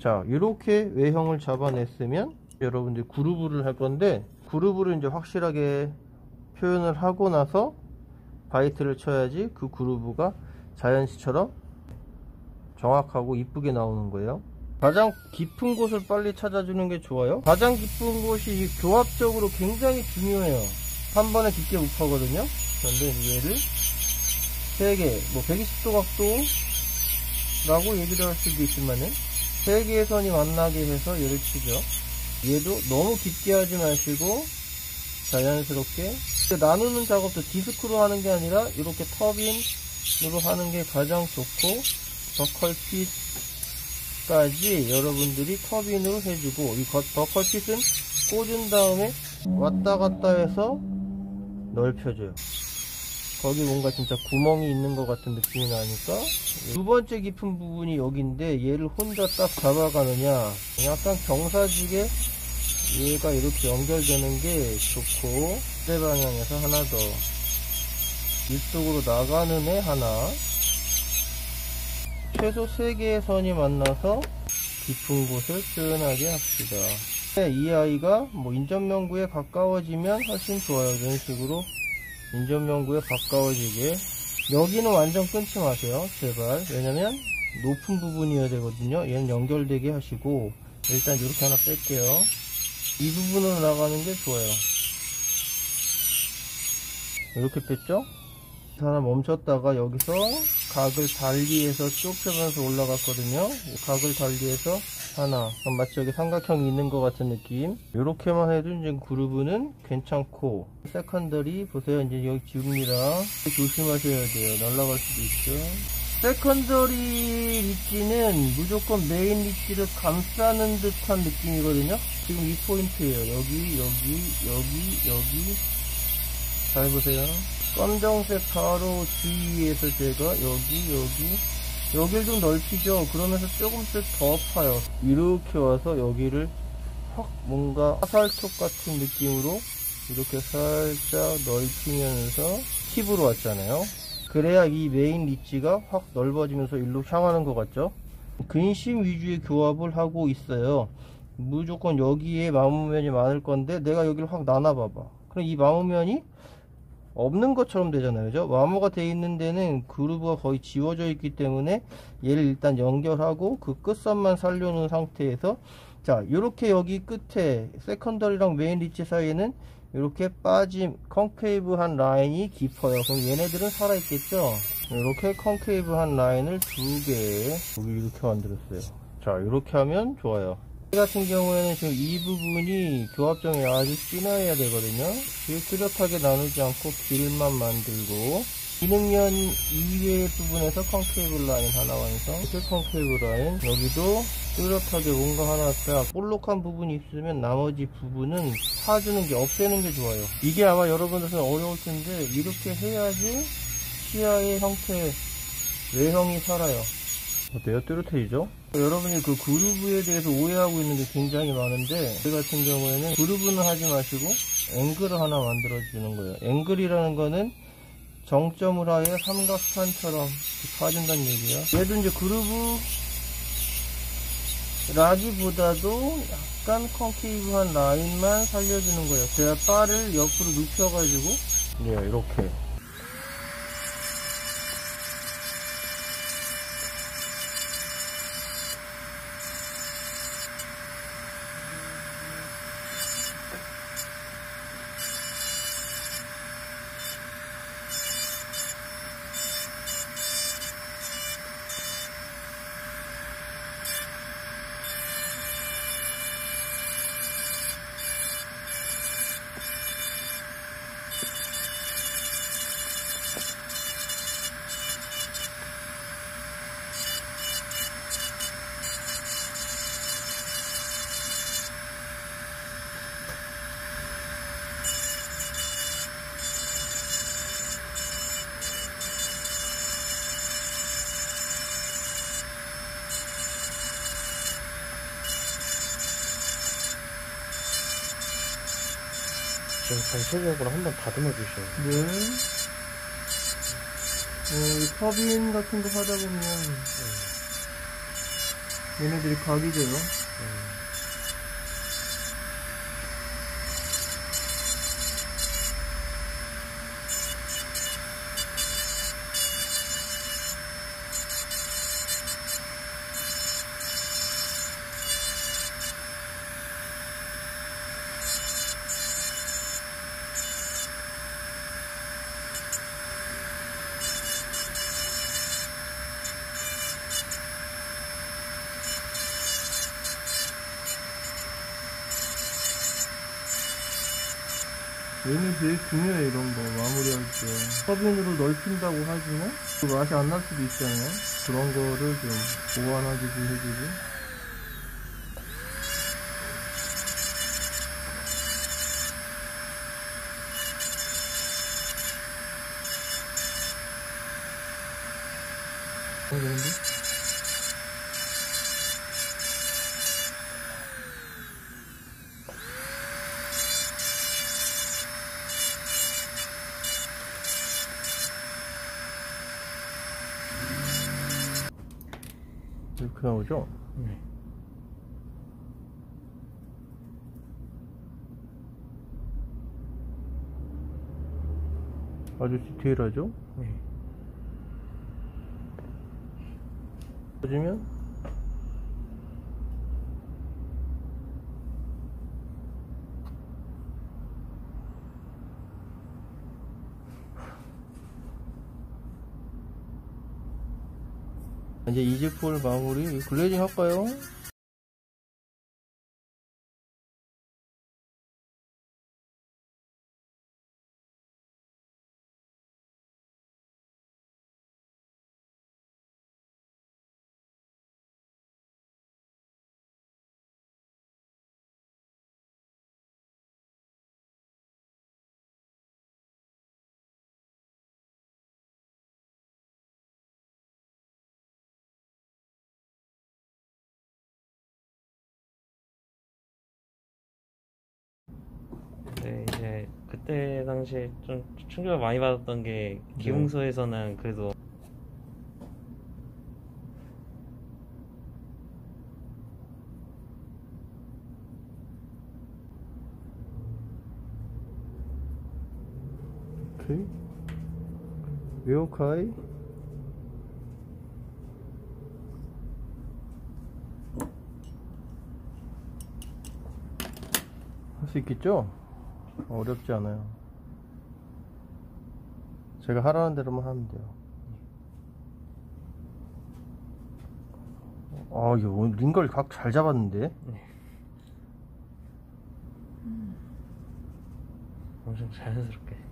자, 이렇게 외형을 잡아냈으면 여러분들 그루브를 할 건데, 그루브를 이제 확실하게 표현을 하고 나서 바이트를 쳐야지 그 그루브가 자연시처럼 정확하고 이쁘게 나오는 거예요. 가장 깊은 곳을 빨리 찾아주는 게 좋아요. 가장 깊은 곳이 교합적으로 굉장히 중요해요. 한 번에 깊게 못 파거든요. 그런데 얘를 3개, 뭐 120도 각도라고 얘기를 할 수도 있지만은 3개의 선이 만나게 해서 얘를 치죠. 얘도 너무 깊게 하지 마시고 자연스럽게 나누는 작업도 디스크로 하는 게 아니라 이렇게 터빈으로 하는 게 가장 좋고, 더컬핏까지 여러분들이 터빈으로 해주고, 이 더컬핏은 꽂은 다음에 왔다 갔다 해서 넓혀줘요. 거기 뭔가 진짜 구멍이 있는 것 같은 느낌이 나니까. 두 번째 깊은 부분이 여기인데 얘를 혼자 딱 잡아가느냐, 약간 경사지게 얘가 이렇게 연결되는 게 좋고, 대 방향에서 하나 더 이쪽으로 나가는 애 하나, 최소 3개의 선이 만나서 깊은 곳을 표현하게 합시다. 이 아이가 뭐 인접면구에 가까워지면 훨씬 좋아요. 이런 식으로 인접면구에 가까워지게. 여기는 완전 끊지 마세요, 제발. 왜냐면 높은 부분이어야 되거든요. 얘는 연결되게 하시고, 일단 이렇게 하나 뺄게요. 이 부분으로 나가는 게 좋아요. 이렇게 뺐죠? 하나 멈췄다가 여기서 각을 달리해서 좁혀면서 올라갔거든요. 각을 달리해서 하나, 그럼 마치 여기 삼각형이 있는 것 같은 느낌. 이렇게만 해도 이제 그루브는 괜찮고, 세컨더리 보세요. 이제 여기 지웁니다. 조심하셔야 돼요. 날아갈 수도 있죠. 세컨더리 리치는 무조건 메인 리치를 감싸는 듯한 느낌이거든요. 지금 이 포인트예요. 여기. 잘 보세요. 검정색 바로 주위에서 제가 여기를 좀 넓히죠. 그러면서 조금씩 더 파요. 이렇게 와서 여기를 확 뭔가 화살촉 같은 느낌으로 이렇게 살짝 넓히면서 팁으로 왔잖아요. 그래야 이 메인 리치가 확 넓어지면서 일로 향하는 것 같죠. 근심 위주의 교합을 하고 있어요. 무조건 여기에 마무면이 많을 건데 내가 여기를 확 나눠봐봐. 그럼 이 마무면이 없는 것처럼 되잖아요. 그죠? 마모가 되어 있는 데는 그루브가 거의 지워져 있기 때문에 얘를 일단 연결하고 그 끝선만 살려놓은 상태에서, 자, 이렇게 여기 끝에 세컨더리랑 메인 리치 사이에는 이렇게 빠짐, 컨케이브한 라인이 깊어요. 그럼 얘네들은 살아있겠죠? 이렇게 컨케이브한 라인을 2개 여기 이렇게 만들었어요. 자, 이렇게 하면 좋아요. 이 같은 경우에는 지금 이 부분이 교합점이 아주 진해야 되거든요. 뚜렷하게 나누지 않고 길만 만들고, 기능면 이외의 부분에서 컨케이브 라인 하나 완성. 이렇게 컨케이브 라인, 여기도 뚜렷하게 뭔가 하나 딱 볼록한 부분이 있으면 나머지 부분은 파주는 게, 없애는 게 좋아요. 이게 아마 여러분들은 어려울 텐데 이렇게 해야지 시야의 형태, 외형이 살아요. 어때요? 뚜렷해지죠? 여러분이 그 그루브에 대해서 오해하고 있는 게 굉장히 많은데, 저 같은 경우에는 그루브는 하지 마시고 앵글을 하나 만들어 주는 거예요. 앵글이라는 거는 정점을 하여 삼각판처럼 파진다는 얘기야. 얘도 이제 그루브 라기보다도 약간 컨케이브한 라인만 살려주는 거예요. 제가 바를 옆으로 눕혀가지고, 네, 이렇게. 좀 전체적으로 한번 다듬어 주셔요. 네. 이 터빈 같은 거 하다 보면 얘네들이 각이져요. 얘는 제일 중요해, 이런 거 마무리할 때. 서빈으로 넓힌다고 하지만 그 맛이 안 날 수도 있잖아요. 그런 거를 좀 보완하기도 해주고. 되는데? 이렇게 나오죠? 네. 아주 디테일하죠? 네. 꺼지면 이제 이 제품을 마무리 글레이징 할까요? 네, 이제 그때 당시에 좀 충격을 많이 받았던 게 기흥소에서는 그래도 오케이. 웨어카이 할 수 있겠죠? 어렵지 않아요. 제가 하라는 대로만 하면 돼요. 아, 이거 오늘 링걸 각 잘 잡았는데? 엄청 자연스럽게